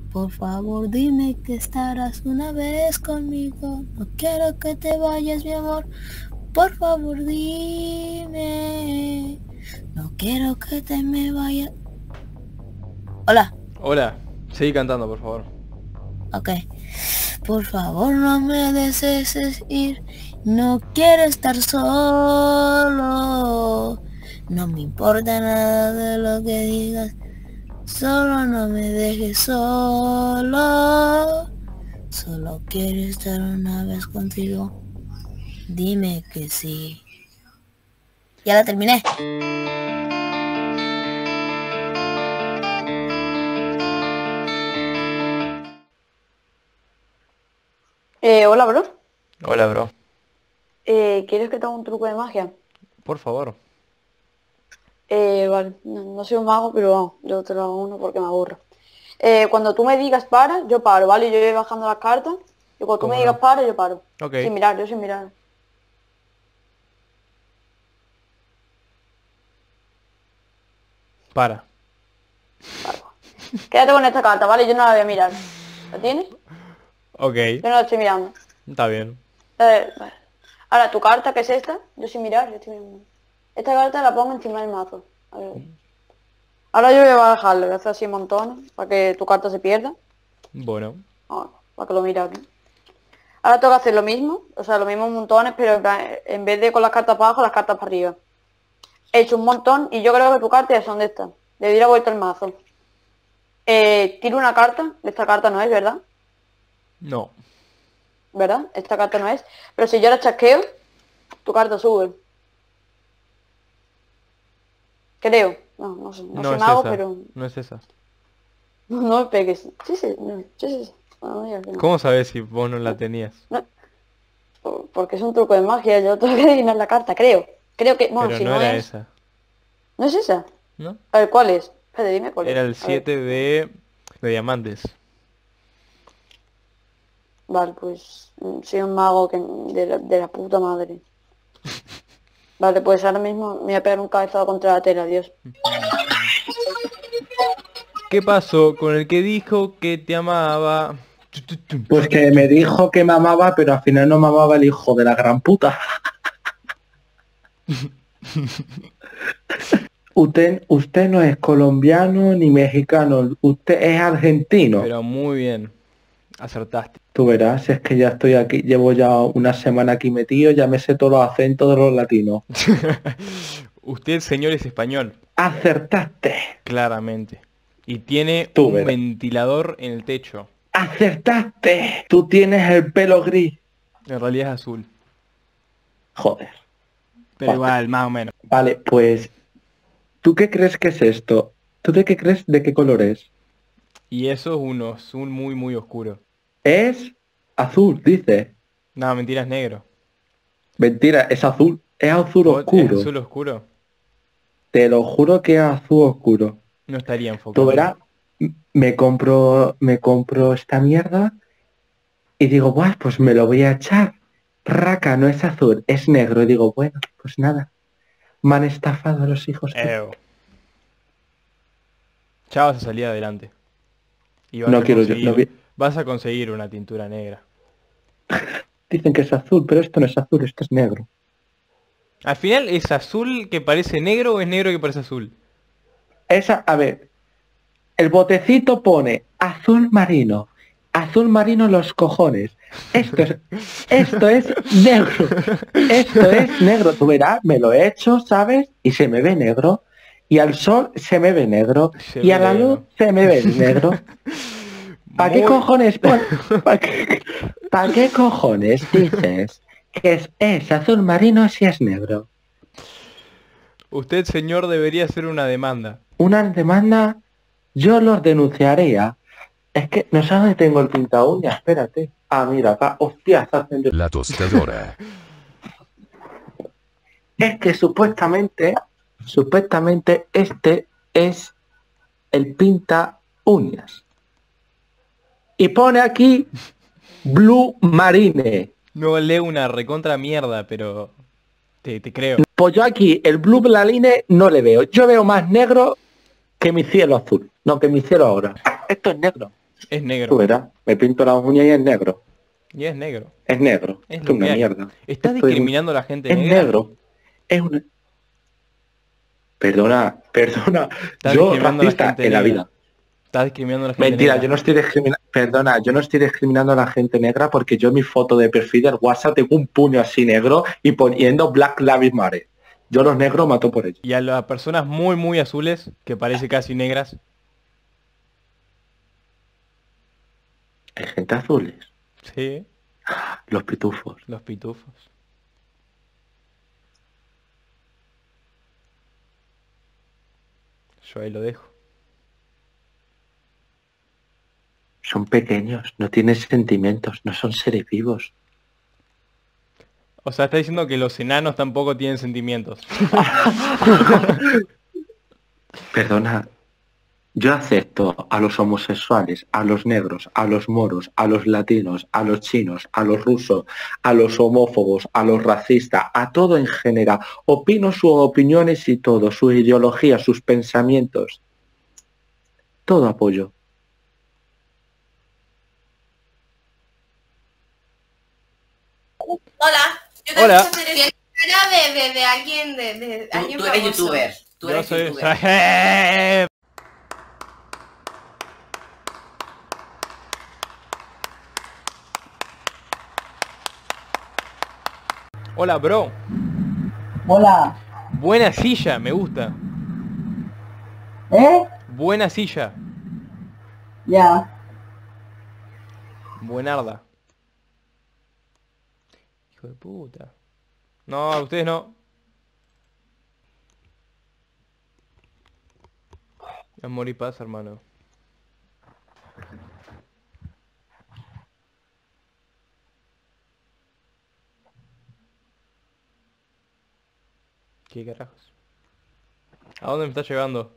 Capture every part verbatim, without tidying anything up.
Por favor, dime que estarás una vez conmigo. No quiero que te vayas, mi amor. Por favor, dime. No quiero que te me vayas. Hola. Hola, seguí cantando, por favor. Ok. Por favor, no me dejes ir. No quiero estar solo. No me importa nada de lo que digas. Solo no me dejes solo. Solo quiero estar una vez contigo. Dime que sí. Ya la terminé. Eh, hola, bro. Hola, bro. Eh, ¿quieres que te haga un truco de magia? Por favor. Eh, vale, no, no soy un mago, pero vamos, yo te lo hago uno porque me aburro. Eh, cuando tú me digas para, yo paro, ¿vale? Yo voy bajando las cartas y cuando tú ¿Cómo me digas no? para, yo paro. Ok. Sin mirar, yo sin mirar. Para. Paro. Quédate con esta carta, ¿vale? Yo no la voy a mirar. ¿La tienes? Ok. Yo no la estoy mirando. Está bien. Eh, vale. Ahora, tu carta, que es esta, yo sin mirar, yo estoy mirando. Esta carta la pongo encima del mazo. A ver. Ahora yo voy a bajarle, voy a hacer así montones para que tu carta se pierda. Bueno. Ah, para que lo mire aquí. Ahora tengo que hacer lo mismo, o sea, los mismos montones, pero en plan, en vez de con las cartas para abajo, las cartas para arriba. He hecho un montón y yo creo que tu carta ya son de estas. Le di la vuelta al mazo. Eh, tiro una carta, esta carta no es, ¿verdad? No. ¿Verdad? Esta carta no es. Pero si yo la chasqueo, tu carta sube. Creo. No, no sé. No, No soy es mago, esa. pero... No es esa. No, no me pegues. Sí, sí, no, sí, sí, sí. No, no digas que no. ¿Cómo sabes si vos no la tenías? No, por- porque es un truco de magia, yo tengo que adivinar la carta, creo. Creo que... Bueno, Pero si no no era es... esa. ¿No es esa? ¿No? A ver, ¿cuál es? Espérate, dime cuál es. Era el A ver. siete de... de diamantes. Vale, pues mm, soy un mago que, de, la, de la puta madre. Vale, pues ahora mismo me voy a pegar un cabezazo contra la tela, Dios. ¿Qué pasó con el que dijo que te amaba? Pues que me dijo que mamaba, pero al final no mamaba el hijo de la gran puta. Usted, usted no es colombiano ni mexicano, usted es argentino. Pero muy bien. Acertaste. Tú verás, es que ya estoy aquí, llevo ya una semana aquí metido, ya me sé todos los acentos de los latinos. Usted, señor, es español. Acertaste, Claramente. Y tiene Tú un verás. ventilador en el techo. acertaste. Tú tienes el pelo gris. En realidad es azul. Joder. Pero Vale. igual, más o menos. Vale, pues, ¿tú qué crees que es esto? ¿Tú de qué crees de qué color es? Y eso es uno azul muy, muy oscuro. Es azul, dice. No, mentira, es negro. Mentira, es azul. Es azul ¿Vos- ¿Es oscuro. azul oscuro? Te lo juro que es azul oscuro. No estaría Tú enfocado. verás, m- me compro, me compro esta mierda y digo, buah, pues me lo voy a echar. Raca, no es azul, es negro. Y digo, bueno, pues nada. Me han estafado los hijos. de- Ew. Ya vas a salir adelante. Y vas No a quiero yo, conseguir, no vi- vas a conseguir una tintura negra. Dicen que es azul, pero esto no es azul, esto es negro. Al final, ¿es azul que parece negro o es negro que parece azul? Esa, a ver, el botecito pone azul marino. Azul marino los cojones. Esto es, esto es negro. Esto es negro. Tú verás, me lo he hecho, ¿sabes? Y se me ve negro. Y al sol se me ve negro. Se Y ve a la negro. luz se me ve negro. ¿Para qué Muy- cojones pon- ¿Para qué, pa' qué cojones dices que es, es azul marino si es negro? Usted, señor, debería hacer una demanda. Una demanda, yo los denunciaría. Es que no sé dónde tengo el pinta uñas, espérate. Ah, mira, acá, hostia, está haciendo... La tostadora. Es que supuestamente, supuestamente este es el pinta uñas. Y pone aquí Blue Marine. No leo una recontra mierda, pero te, te creo. Pues yo aquí el Blue Marine no le veo. Yo veo más negro que mi cielo azul. No, que mi cielo ahora. Esto es negro. Es Tú negro. verás, me pinto las uñas y es negro. Y es negro. Es negro. Es Esto lo es una que hay. mierda. ¿Estás Esto es un- discriminando a la gente Es negra? negro. Es una... Perdona, perdona. Estás Yo discriminando a la racista gente en la negra. vida. Estás discriminando a la gente Mentira, negra. yo no estoy discriminando, perdona, yo no estoy discriminando a la gente negra porque yo en mi foto de perfil del WhatsApp tengo un puño así negro y poniendo Black Lives Matter. Yo los negros mato por ellos. Y a las personas muy muy azules, que parece casi negras. Hay gente azules, Sí, los pitufos. los pitufos. Yo ahí lo dejo. Son pequeños, no tienen sentimientos, no son seres vivos. O sea, está diciendo que los enanos tampoco tienen sentimientos. Perdona, yo acepto a los homosexuales, a los negros, a los moros, a los latinos, a los chinos, a los rusos, a los homófobos, a los racistas, a todo en general. Opino sus opiniones y todo, sus ideologías, sus pensamientos. Todo apoyo. Hola. Yo Hola. también era de, de, de alguien de, de Tú, alguien tú eres famoso. youtuber. Tú Yo eres soy... youtuber. Hola, bro. Hola. Buena silla, me gusta. ¿Eh? Buena silla. Ya. Buenarda. Hijo de puta. No, ustedes no. Amor y paz, hermano. ¿Qué carajos? ¿A dónde me está llevando?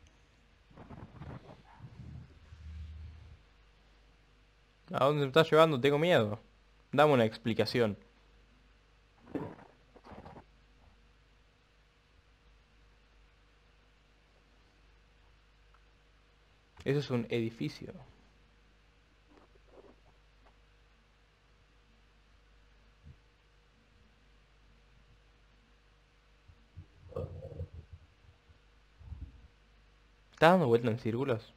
¿A dónde me está llevando? Tengo miedo. Dame una explicación. Eso es un edificio. ¿Estás dando vuelta en círculos?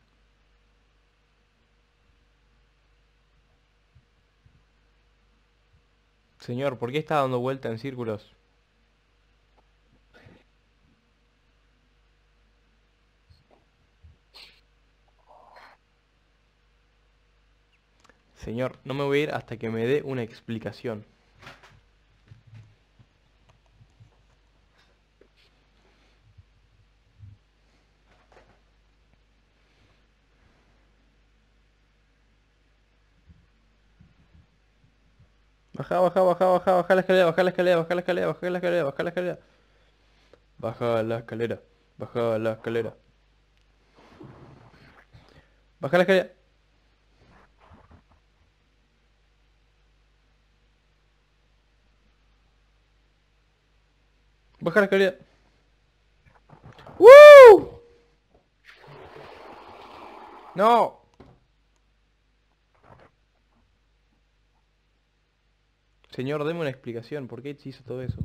Señor, ¿por qué está dando vuelta en círculos? Señor, no me voy a ir hasta que me dé una explicación. Baja, baja, baja, baja, baja la escalera, baja la escalera, baja la escalera, baja la escalera, baja la escalera. Baja la escalera, baja la escalera. Baja la escalera. Baja la escalera. ¡Woo! No. Señor, deme una explicación. ¿Por qué hizo todo eso?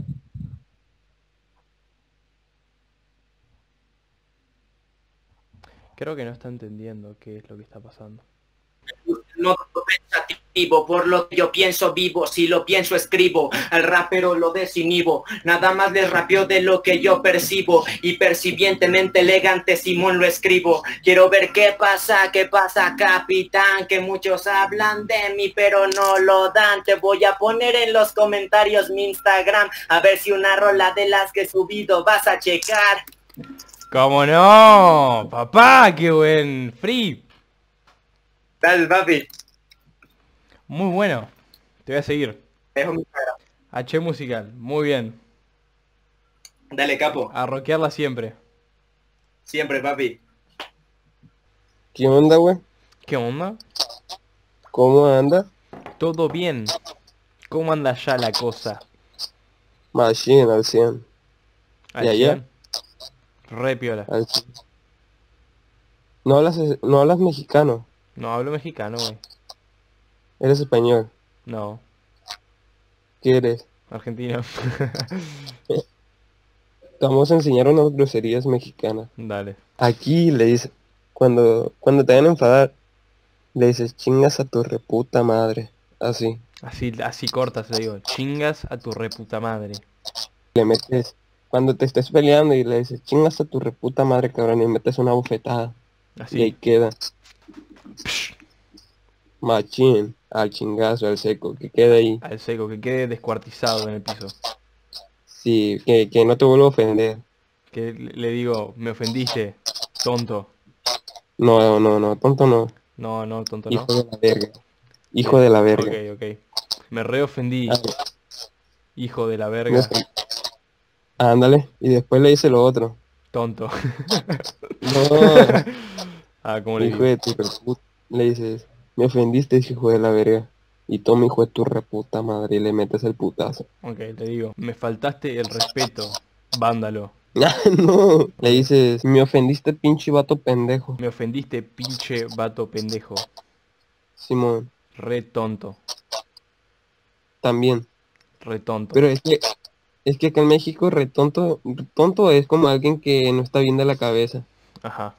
Creo que no está entendiendo qué es lo que está pasando. No pensativo, por lo que yo pienso vivo, si lo pienso escribo, al rapero lo desinhibo, nada más les rapeo de lo que yo percibo, y percibientemente elegante Simón lo escribo, quiero ver qué pasa, qué pasa capitán, que muchos hablan de mí pero no lo dan, te voy a poner en los comentarios mi Instagram, a ver si una rola de las que he subido vas a checar. ¿Cómo no? Papá, qué buen free. Dale, papi. Muy bueno. Te voy a seguir. Dejo mi Instagram. H musical. Muy bien. Dale, capo. A rockearla siempre. Siempre, papi. ¿Qué onda, güey? ¿Qué onda? ¿Cómo anda? Todo bien. ¿Cómo anda ya la cosa? Machine al cien. Al ¿Y allá? cien. Re piola. Al cien. No hablas, no hablas mexicano. No hablo mexicano, güey. Eres español. No, ¿Qué eres? argentino. Te vamos a enseñar unas groserías mexicanas. Dale. Aquí le dices, cuando, cuando te van a enfadar, le dices, chingas a tu reputa madre. Así. Así, así cortas, le digo. Chingas a tu reputa madre. Le metes, cuando te estés peleando y le dices, chingas a tu reputa madre, cabrón, y metes una bofetada. Y ahí Así. queda. Machín, al chingazo, al seco, que quede ahí. Al seco, que quede descuartizado en el piso. Sí, que, que no te vuelva a ofender. Que le le digo, me ofendiste, tonto. No, no, no, tonto no. No, no, tonto no. Hijo de la verga. Hijo de la verga. Ok, ok. Me reofendí, Ah, hijo de la no verga, sé. Ándale, y después le dice lo otro. tonto. No, Ah, ¿cómo le hijo digo? de tu reputa. Le dices, me ofendiste, hijo de la verga. Y toma, hijo de tu reputa madre, y le metes el putazo. Ok, le digo, me faltaste el respeto, vándalo. Ah, no, le dices, me ofendiste, pinche vato pendejo. Me ofendiste, pinche vato pendejo. Simón, Re tonto, también. re tonto. Pero es que, es que acá en México, retonto, tonto es como alguien que no está bien de la cabeza. Ajá.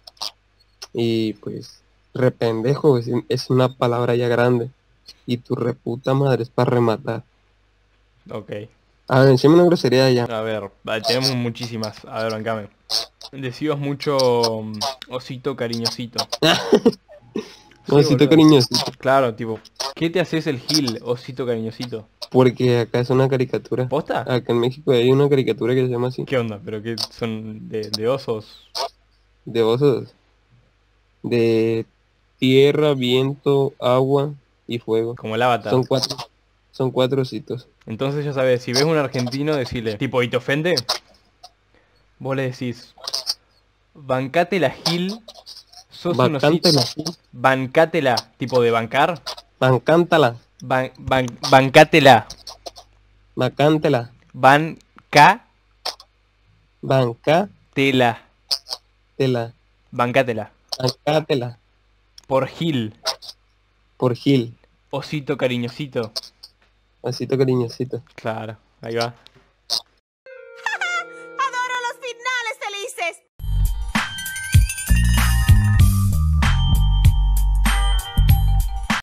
Y pues, rependejo es, es una palabra ya grande. Y tu reputa madre es para rematar. Ok. A ver, encima una grosería ya. A ver, vale, tenemos muchísimas. A ver, bancame. Decimos mucho mm, osito cariñosito. Sí, Osito boludo. cariñosito. Claro, tipo, ¿qué te haces el gil, osito cariñosito? Porque acá es una caricatura. ¿Posta? Acá en México hay una caricatura que se llama así. ¿Qué onda? ¿Pero qué son de, de osos? De osos. De tierra, viento, agua y fuego. Como el avatar. Son cuatro. Son cuatro ositos. Entonces ya sabes, si ves un argentino, decile, tipo, ¿y te ofende? Vos le decís, bancate la gil, sos un osito. Bancántela. Bancátela, tipo de bancar. Bancántala. Ban, ban, bancátela. Bacántela. Banca Banca. tela. Tela. Bancátela. Bancátela. Por gil. Por Gil. Osito cariñosito. Osito cariñosito. Claro, ahí va.